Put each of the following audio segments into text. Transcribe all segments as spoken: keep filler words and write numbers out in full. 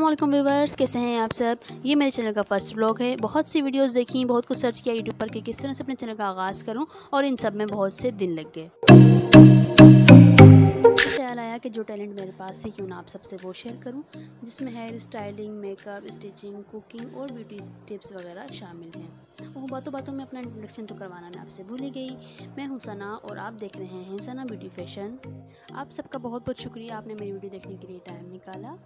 अस्सलामुअलैकुम व्यूवर्स, कैसे हैं आप सब। ये मेरे चैनल का फर्स्ट व्लॉग है। बहुत सी वीडियोस देखी, बहुत कुछ सर्च किया यूट्यूब पर कि किस तरह से अपने चैनल का आगाज़ करूं, और इन सब में बहुत से दिन लग गए। ख्याल आया कि जो टैलेंट मेरे पास है क्यों ना आप सबसे वो शेयर करूं, जिसमें hair styling, makeup, stitching, cooking और ब्यूटी टिप्स वगैरह शामिल हैं। वो बातों बातों में अपना इंट्रोडक्शन तो करवाना मैं आपसे भूल ही गई। मैं हूं सना और आप देख रहे हैं सना ब्यूटी फैशन। आप सबका बहुत बहुत शुक्रिया, आपने मेरी वीडियो देखने के लिए टाइम निकाला।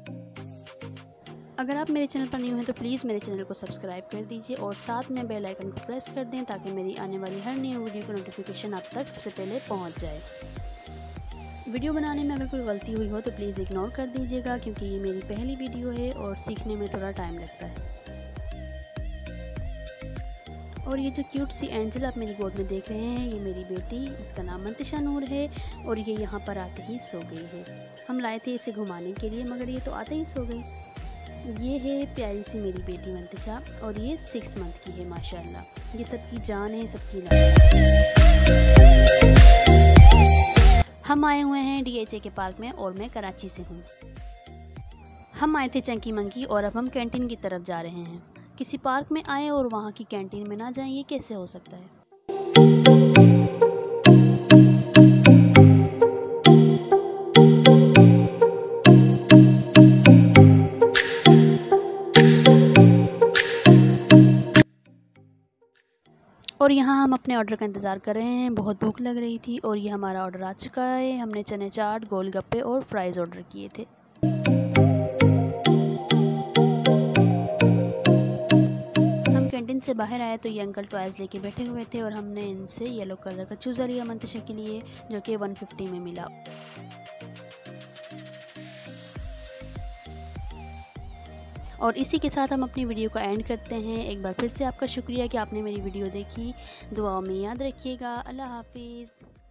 अगर आप मेरे चैनल पर न्यू हैं तो प्लीज़ मेरे चैनल को सब्सक्राइब कर दीजिए और साथ में बेल आइकन को प्रेस कर दें ताकि मेरी आने वाली हर न्यू वीडियो का नोटिफिकेशन आप तक सबसे पहले पहुंच जाए। वीडियो बनाने में अगर कोई गलती हुई हो तो प्लीज़ इग्नोर कर दीजिएगा, क्योंकि ये मेरी पहली वीडियो है और सीखने में थोड़ा टाइम लगता है। और ये जो क्यूट सी एंजल आप मेरी गोद में देख रहे हैं, ये मेरी बेटी, इसका नाम मंतिशा नूर है और ये यहाँ पर आते ही सो गई है। हम लाए थे इसे घुमाने के लिए, मगर ये तो आते ही सो गई। ये है प्यारी सी मेरी बेटी मंतिशा और ये सिक्स मंथ की है माशाल्लाह। ये सबकी जान है, सबकी लान। हम आए हुए हैं डी एच ए के पार्क में और मैं कराची से हूँ। हम आए थे चंकी मंकी और अब हम कैंटीन की तरफ जा रहे हैं। किसी पार्क में आए और वहाँ की कैंटीन में ना जाएं, ये कैसे हो सकता है। और यहाँ हम अपने ऑर्डर का इंतज़ार कर रहे हैं। बहुत भूख लग रही थी और ये हमारा ऑर्डर आ चुका है। हमने चने चाट, गोलगप्पे और फ्राइज़ ऑर्डर किए थे। हम कैंटीन से बाहर आए तो ये अंकल टॉयज़ लेके बैठे हुए थे और हमने इनसे येलो कलर का चूज़ा लिया मंतिशा के लिए, जो कि वन फिफ्टी में मिला। और इसी के साथ हम अपनी वीडियो को एंड करते हैं। एक बार फिर से आपका शुक्रिया कि आपने मेरी वीडियो देखी। दुआओं में याद रखिएगा। अल्लाह हाफिज़।